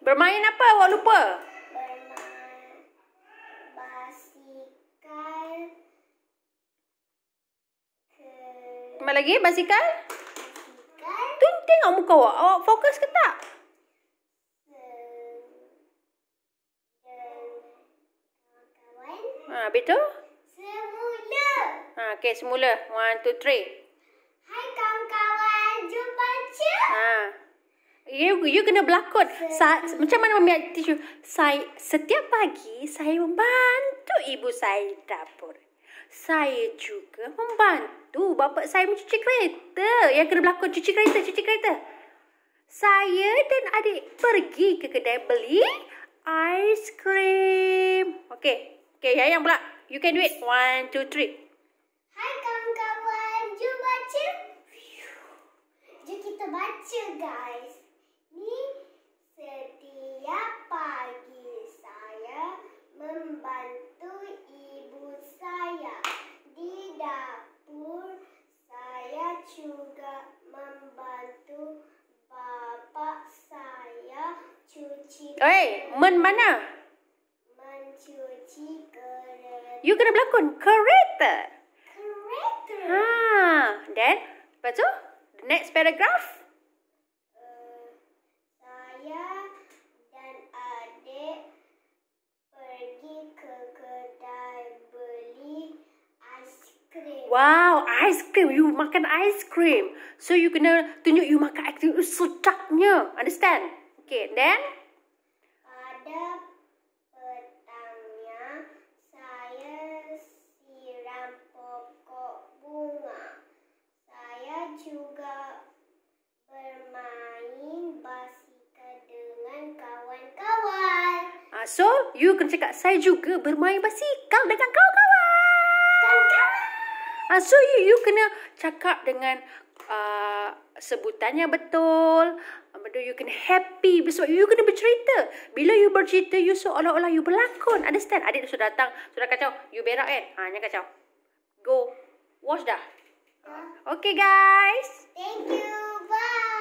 Bermain apa? Awak lupa? Bermain basikal Apa lagi? Basikal? basikal Tu tengok muka awak. Awak fokus ke tak? dan kawan-kawan Habis tu? semula. Okay, semula. 1, 2, 3. Hai kawan-kawan, jom baca. You kena berlakon. Macam mana Mami teach you? Setiap pagi saya membantu ibu saya di dapur. Saya juga membantu bapa saya mencuci kereta. Yang kena berlakon cuci kereta. Saya dan adik pergi ke kedai beli aiskrim. Okay, yang pula. You can do it. 1, 2, 3. Hai kawan-kawan, jom baca. Jom kita baca guys. Ni setiap pagi saya membantu ibu saya di dapur. Saya juga membantu bapa saya cuci Mana? mencuci kereta. You kena berlakon kereta. Then, lepas tu, the next paragraph. Saya dan adik pergi ke kedai beli aiskrim. Wow, aiskrim. You makan aiskrim. So, you kena tunjuk you makan aiskrim sedapnya. Understand? Okay, then. Pada petangnya, saya siram pokok bunga. Saya juga bermain basikal dengan kawan-kawan. So, you kena cakap, saya juga bermain basikal dengan kawan-kawan. So, you kena cakap dengan sebutannya betul. Lepas tu, you kena happy. Besok, you kena bercerita. Bila you bercerita, you seolah-olah you berlakon. Understand? Adik sudah datang. Sudah kacau. You berak kan? Ni kacau. Go. Wash dah. Okay, guys. Thank you. Bye.